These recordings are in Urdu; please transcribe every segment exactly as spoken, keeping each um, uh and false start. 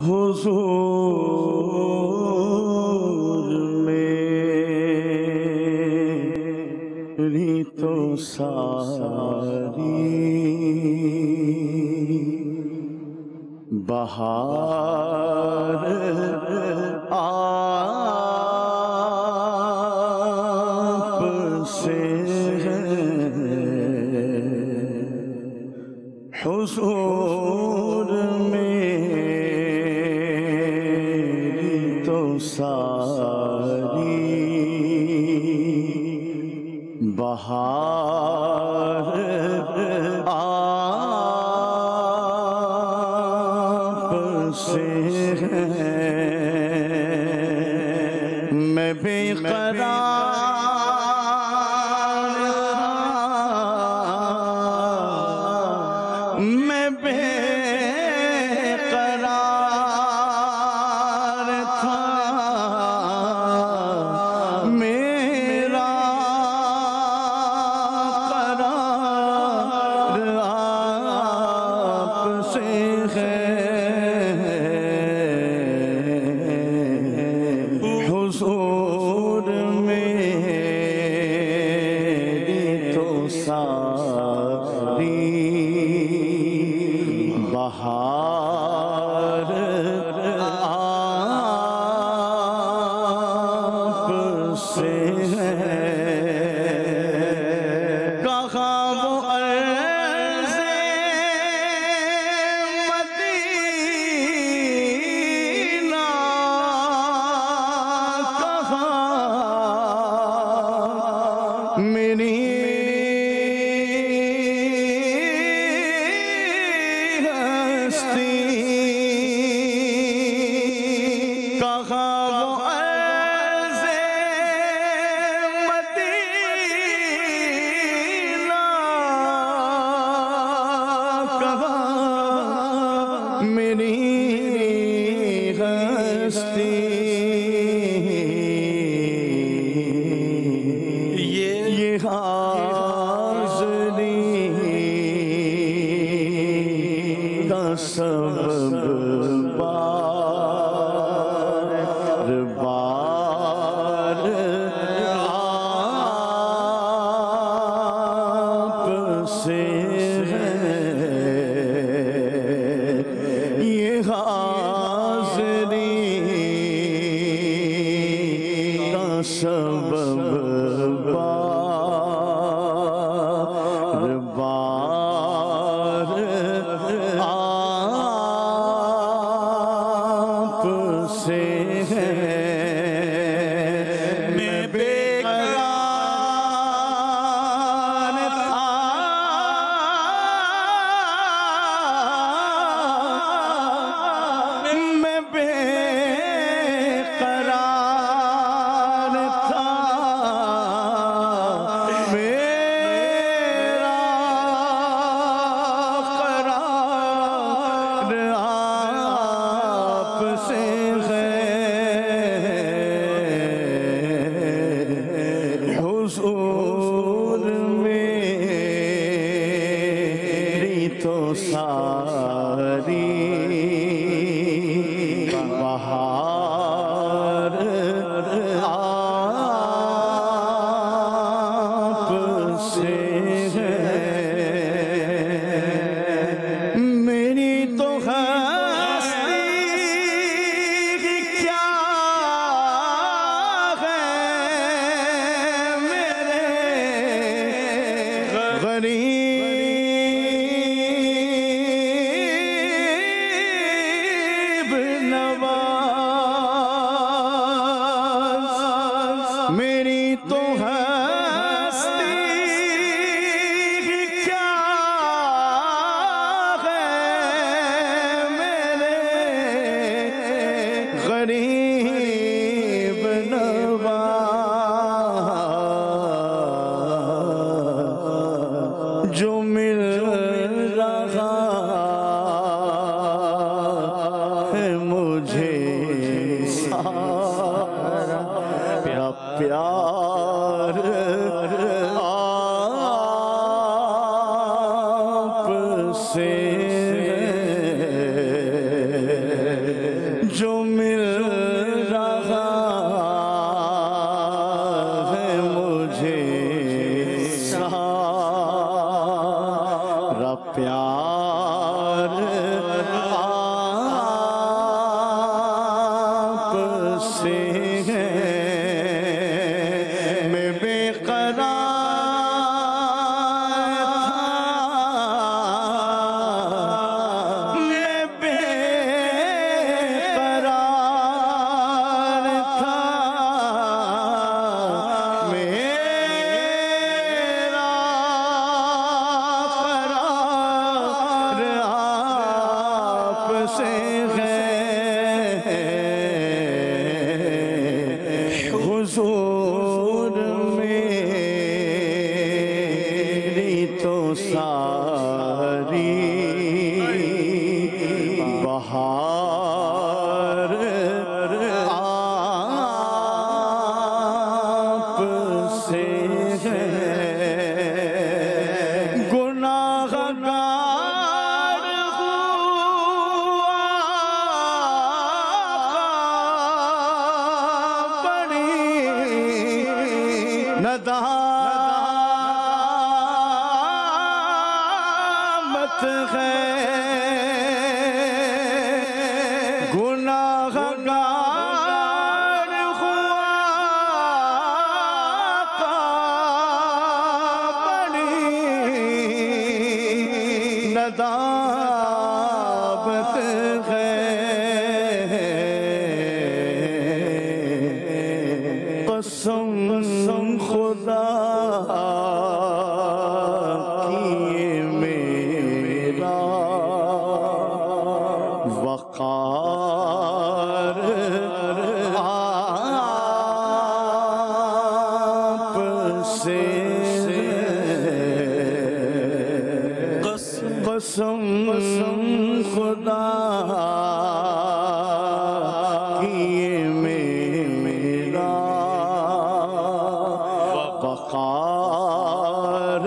حضور میری تو ساری بہار آپ سے حضور میری تو ساری بہار آپ سے میں بے قرار میں بے قرار تھا میرا قرار آپ سے ہے حضور میری تو ساری بہار آپ سے ہے کہاں وہ عرض مدینہ کہاں میری کہاں وہ عرض مدینہ کہاں میری ہستی یہ حاضری کا سبب بار بار آپ سے ہے یہ حاضری کا سبب بار بار آپ سے ہے میں بے قرار تھا میں بے قرار تھا میرا قرار آپ سے ہے حضور میری تو ساری بہار آپ سے ہے میری تو ہستی کیا ہے میرے غریب نواز میری تو ہستی کیا ہے میرے غریب نواز جو مل رہا ہے مجھے سارا پیار آپ سے جو مل رہا ہے مجھے سارا پیار آپ سے ہے میں بے حضور میری تو ساری بہار آپ سے ہے گناہ گار ندامت ہے گناہ گار ہوا کا بڑی ندامت ہے قسم خدا وقار آپ سے قسم خدا کیے میرا وقار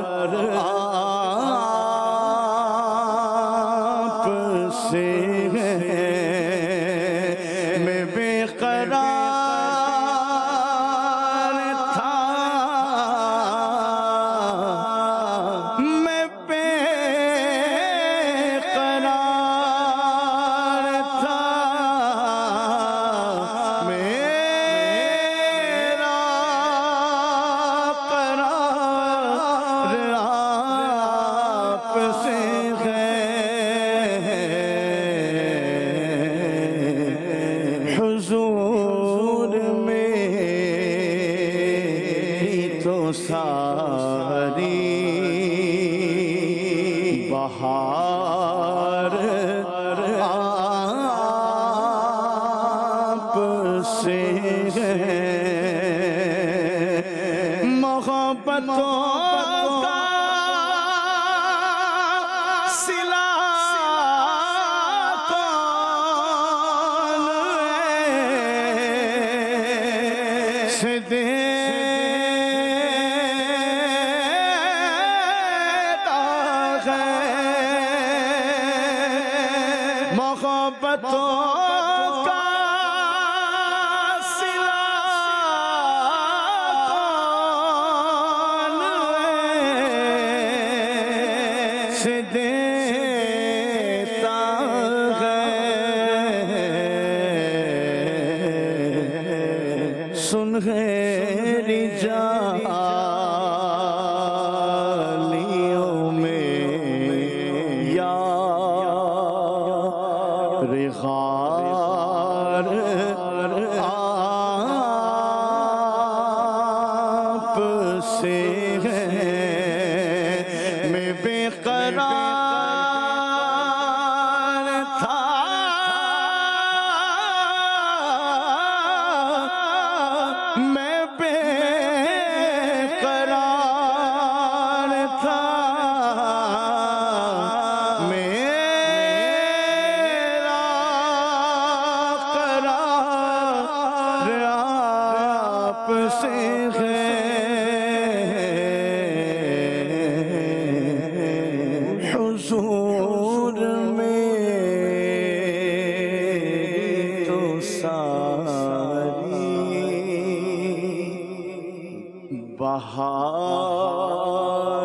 آپ سے میں بے قرار تھا میں بے قرار تھا میرا قرار آپ سے ہے حضور میری تو ساری بہار آپ سے ہے محبتوں کا صلہ محبتوں کا صلہ کون سے دیتا ہے سنہری جالیوں میں یا غار آپ سے ہے میں بے قرار تھا میں بے قرار تھا میرا قرار बहार